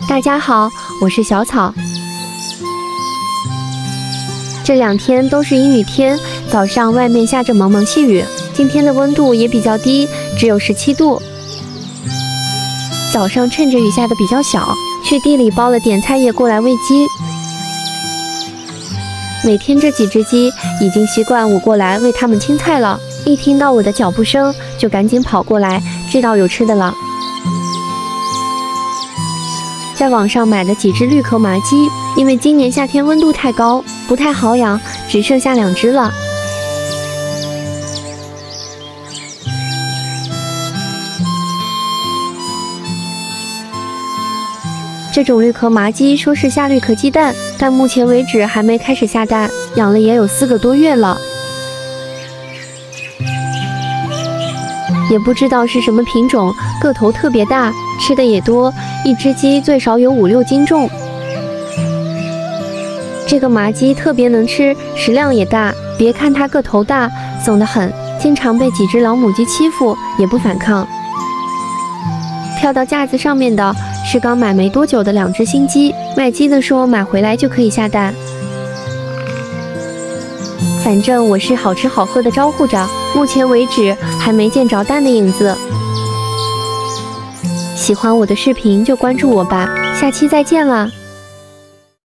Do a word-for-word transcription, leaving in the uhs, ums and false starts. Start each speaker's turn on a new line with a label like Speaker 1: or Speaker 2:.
Speaker 1: 大家好，我是小草。这两天都是阴雨天，早上外面下着蒙蒙细雨，今天的温度也比较低，只有十七度。早上趁着雨下的比较小，去地里包了点菜叶过来喂鸡。每天这几只鸡已经习惯我过来喂它们青菜了，一听到我的脚步声就赶紧跑过来，知道有吃的了。在网上买了几只绿壳麻鸡，因为今年夏天温度太高，不太好养，只剩下两只了。这种绿壳麻鸡说是下绿壳鸡蛋，但目前为止还没开始下蛋，养了也有四个多月了，也不知道是什么品种，个头特别大，吃的也多，一只鸡最少有五六斤重。这个麻鸡特别能吃，食量也大，别看它个头大，怂得很，经常被几只老母鸡欺负，也不反抗。跳到架子上面的是刚买没多久的两只新鸡，卖鸡的说买回来就可以下蛋。反正我是好吃好喝的招呼着，目前为止还没见着蛋的影子。喜欢我的视频就关注我吧，下期再见啦！